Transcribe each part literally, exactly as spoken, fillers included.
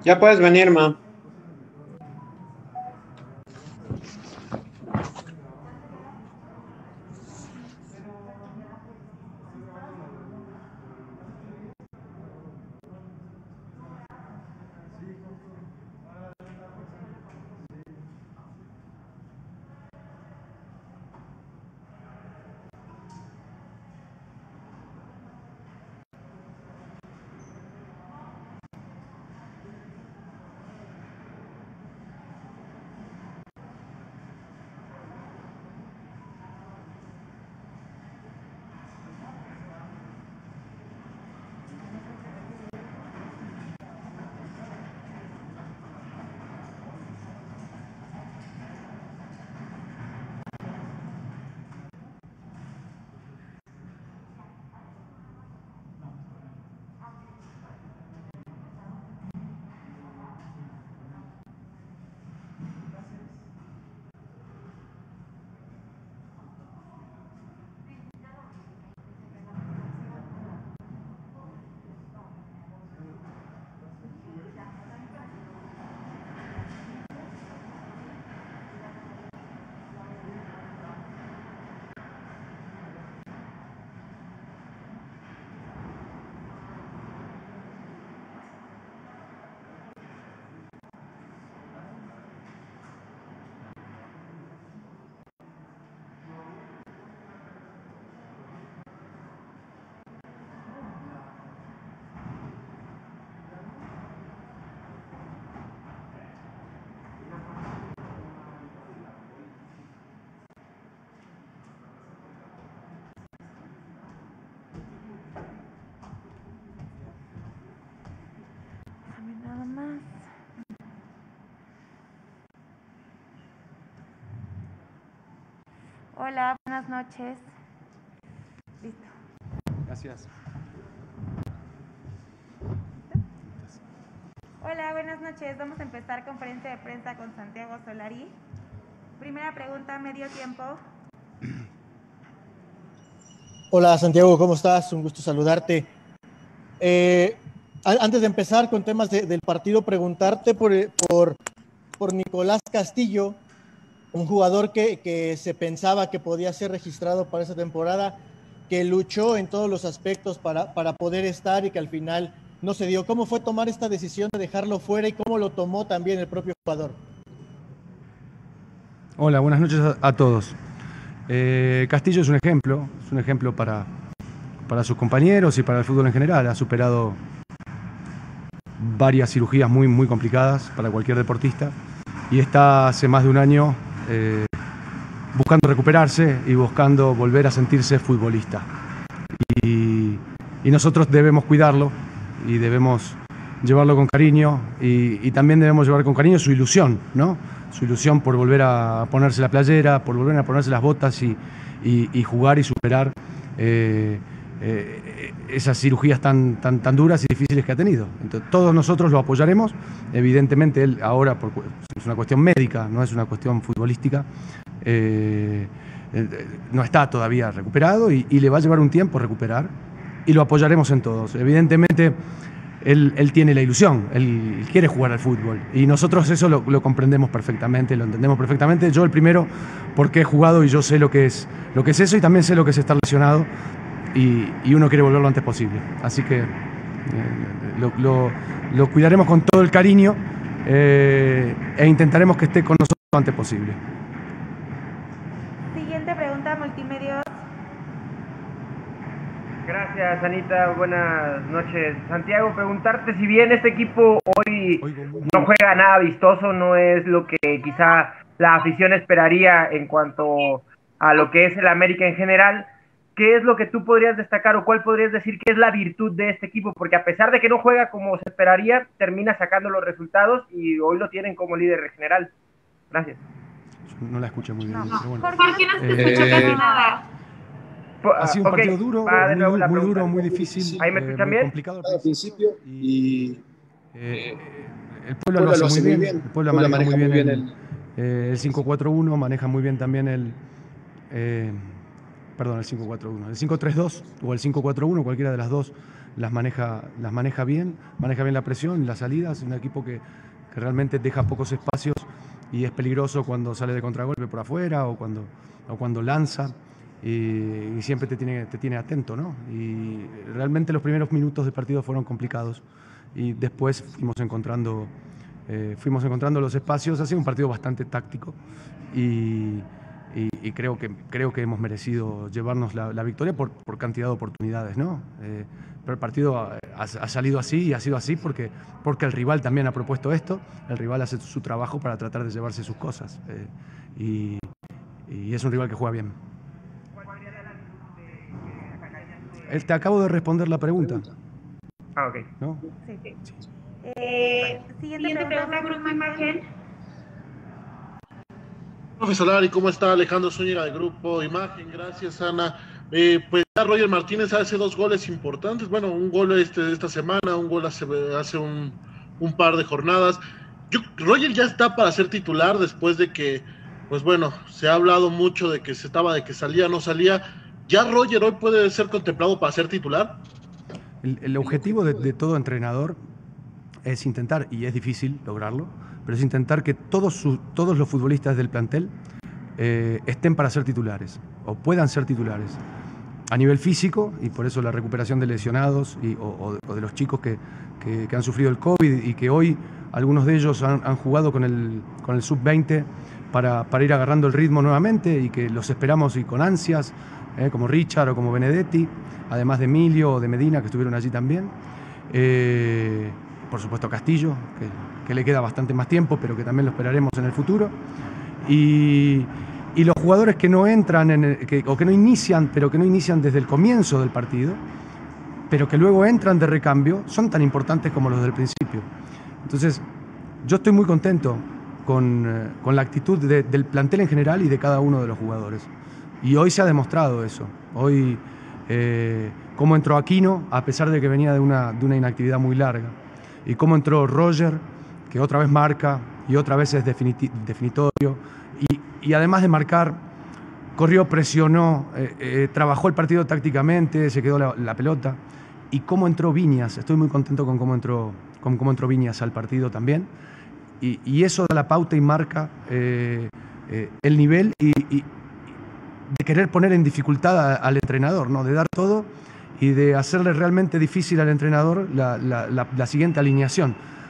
Ya puedes venir, ma. Nada más. Hola, buenas noches. Listo. Gracias. Hola, buenas noches. Vamos a empezar conferencia de prensa con Santiago Solari. Primera pregunta, medio tiempo. Hola Santiago, ¿cómo estás? Un gusto saludarte. Eh, antes de empezar con temas de, del partido, preguntarte por, por, por Nicolás Castillo, un jugador que, que se pensaba que podía ser registrado para esa temporada, que luchó en todos los aspectos para, para poder estar y que al final no se dio. ¿Cómo fue tomar esta decisión de dejarlo fuera y cómo lo tomó también el propio jugador? Hola, buenas noches a, a todos. Eh, Castillo es un ejemplo, es un ejemplo para, para sus compañeros y para el fútbol en general. Ha superado varias cirugías muy, muy complicadas para cualquier deportista y está hace más de un año eh, buscando recuperarse y buscando volver a sentirse futbolista. Y, y nosotros debemos cuidarlo y debemos llevarlo con cariño y, y también debemos llevar con cariño su ilusión, ¿no? Su ilusión por volver a ponerse la playera, por volver a ponerse las botas y, y, y jugar y superar eh, eh, esas cirugías tan, tan, tan duras y difíciles que ha tenido. Entonces, todos nosotros lo apoyaremos. Evidentemente, él ahora por, es una cuestión médica, no es una cuestión futbolística. Eh, no está todavía recuperado y, y le va a llevar un tiempo recuperar y lo apoyaremos en todos. Evidentemente, Él, él tiene la ilusión, él quiere jugar al fútbol y nosotros eso lo, lo comprendemos perfectamente, lo entendemos perfectamente. Yo el primero porque he jugado y yo sé lo que es, lo que es eso y también sé lo que es estar lesionado y, y uno quiere volver lo antes posible. Así que eh, lo, lo, lo cuidaremos con todo el cariño eh, e intentaremos que esté con nosotros lo antes posible. Siguiente pregunta, Multimedios. Gracias, Anita. Buenas noches. Santiago, preguntarte si bien este equipo hoy no juega nada vistoso, no es lo que quizá la afición esperaría en cuanto a lo que es el América en general, ¿qué es lo que tú podrías destacar o cuál podrías decir que es la virtud de este equipo? Porque a pesar de que no juega como se esperaría, termina sacando los resultados y hoy lo tienen como líder general. Gracias. No la escuché muy bien. No, Pero bueno. Jorge, no te escucho Eh, casi nada. Ha sido un okay, partido duro, va de muy, nuevo la muy pregunta. duro, muy difícil, ¿Ahí me eh, escuchan muy bien? complicado al principio y eh, el pueblo lo Puebla hace lo muy hace muy bien, bien. el pueblo Puebla maneja muy bien el, el- eh, el cinco cuatro uno, maneja muy bien también el, eh, perdón, el cinco cuatro uno, el cinco tres dos o el cinco cuatro uno, cualquiera de las dos las maneja, las maneja bien, maneja bien la presión, las salidas, es un equipo que, que realmente deja pocos espacios y es peligroso cuando sale de contragolpe por afuera o cuando, o cuando lanza. Y, y siempre te tiene, te tiene atento, ¿no? Y realmente los primeros minutos de partido fueron complicados y después fuimos encontrando, eh, fuimos encontrando los espacios. Ha sido un partido bastante táctico y, y, y creo, que, creo que hemos merecido llevarnos la, la victoria por, por cantidad de oportunidades, ¿no? Eh, pero el partido ha, ha salido así y ha sido así porque, porque el rival también ha propuesto esto, el rival hace su trabajo para tratar de llevarse sus cosas eh, y, y es un rival que juega bien. Te acabo de responder la pregunta. Ah, ok. ¿No? Sí. Eh, siguiente, siguiente pregunta, Grupo Imagen. Profe Solari, ¿cómo está? Alejandro Zúñiga de Grupo Imagen, gracias Ana. Eh, pues ya Roger Martínez hace dos goles importantes, bueno, un gol este, esta semana, un gol hace, hace un, un par de jornadas. Yo, Roger ya está para ser titular después de que, pues bueno, se ha hablado mucho de que se estaba, de que salía, no salía. ¿Ya Roger hoy puede ser contemplado para ser titular? El, el objetivo de, de todo entrenador es intentar, y es difícil lograrlo, pero es intentar que todos, su, todos los futbolistas del plantel eh, estén para ser titulares, o puedan ser titulares. A nivel físico, y por eso la recuperación de lesionados y, o, o de los chicos que, que, que han sufrido el COVID y que hoy algunos de ellos han, han jugado con el, con el sub veinte para, para ir agarrando el ritmo nuevamente y que los esperamos y con ansias. Eh, como Richard o como Benedetti, además de Emilio o de Medina, que estuvieron allí también. Eh, por supuesto Castillo, que, que le queda bastante más tiempo, pero que también lo esperaremos en el futuro. Y, y los jugadores que no entran, en el, que, o que no inician, pero que no inician desde el comienzo del partido, pero que luego entran de recambio, son tan importantes como los del principio. Entonces, yo estoy muy contento con, eh, con la actitud de, del plantel en general y de cada uno de los jugadores. Y hoy se ha demostrado eso. Hoy, eh, cómo entró Aquino, a pesar de que venía de una, de una inactividad muy larga. Y cómo entró Roger, que otra vez marca y otra vez es definiti definitorio. Y, y además de marcar, corrió, presionó, eh, eh, trabajó el partido tácticamente, se quedó la, la pelota. Y cómo entró Viñas. Estoy muy contento con cómo entró, con cómo entró Viñas al partido también. Y, y eso da la pauta y marca eh, eh, el nivel y, y de querer poner en dificultad a, al entrenador, ¿no? De dar todo y de hacerle realmente difícil al entrenador la, la, la, la siguiente alineación.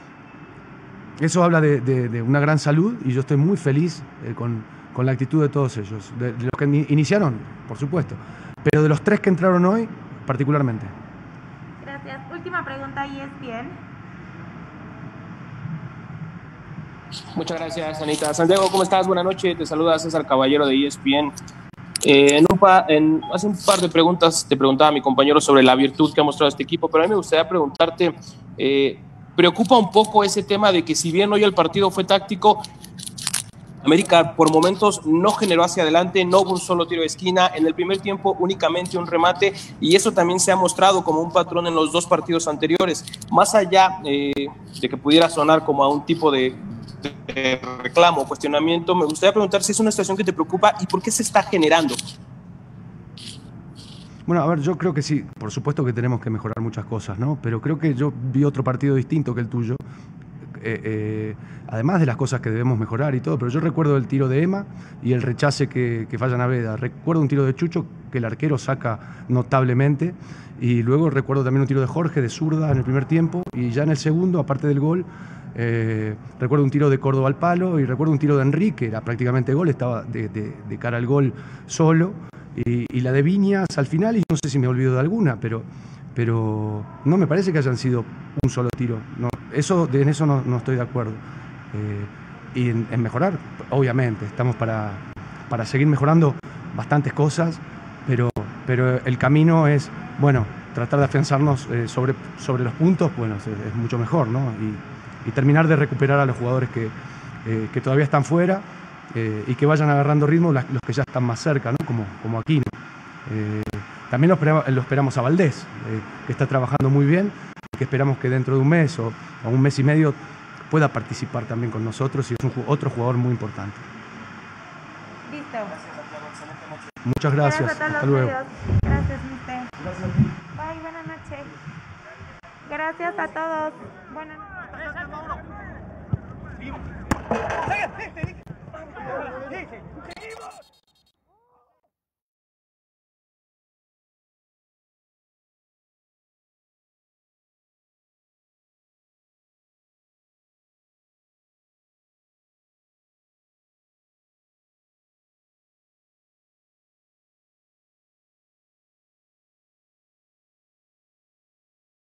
Eso habla de, de, de una gran salud y yo estoy muy feliz eh, con, con la actitud de todos ellos. De, de los que iniciaron, por supuesto, pero de los tres que entraron hoy, particularmente. Gracias. Última pregunta, E S P N. Muchas gracias, Anita. Santiago, ¿cómo estás? Buenas noches. Te saluda César Caballero de E S P N. Eh, en un pa, en, hace un par de preguntas te preguntaba a mi compañero sobre la virtud que ha mostrado este equipo, pero a mí me gustaría preguntarte, eh, ¿preocupa un poco ese tema de que si bien hoy el partido fue táctico, América por momentos no generó hacia adelante, no hubo un solo tiro de esquina, en el primer tiempo únicamente un remate, y eso también se ha mostrado como un patrón en los dos partidos anteriores? Más allá eh, de que pudiera sonar como a un tipo de de reclamo o cuestionamiento, me gustaría preguntar si es una situación que te preocupa y por qué se está generando. Bueno, a ver, yo creo que sí, por supuesto que tenemos que mejorar muchas cosas, ¿no? Pero creo que yo vi otro partido distinto que el tuyo, eh, eh, además de las cosas que debemos mejorar y todo, pero yo recuerdo el tiro de Emma y el rechace que, que falla Naveda, recuerdo un tiro de Chucho que el arquero saca notablemente, y luego recuerdo también un tiro de Jorge de zurda en el primer tiempo, y ya en el segundo, aparte del gol, Eh, recuerdo un tiro de Córdoba al palo y recuerdo un tiro de Enrique, era prácticamente gol, estaba de, de, de cara al gol solo, y, y la de Viñas al final, y no sé si me olvido de alguna, pero, pero no me parece que hayan sido un solo tiro, no, eso, en eso no, no estoy de acuerdo. Eh, y en, en mejorar, obviamente, estamos para, para seguir mejorando bastantes cosas, pero, pero el camino es, bueno, tratar de afianzarnos eh, sobre, sobre los puntos, bueno, es, es mucho mejor, ¿no? Y, y terminar de recuperar a los jugadores que, eh, que todavía están fuera eh, y que vayan agarrando ritmo los que ya están más cerca, ¿no? Como, como Aquino. Eh, también lo esperamos, lo esperamos a Valdés, eh, que está trabajando muy bien, y que esperamos que dentro de un mes o, o un mes y medio pueda participar también con nosotros, y es un, otro jugador muy importante. Listo. Muchas gracias. Gracias a todos Hasta los luego. medios. Gracias, mister. Bye, buenas noches. Gracias a todos. Buenas noches.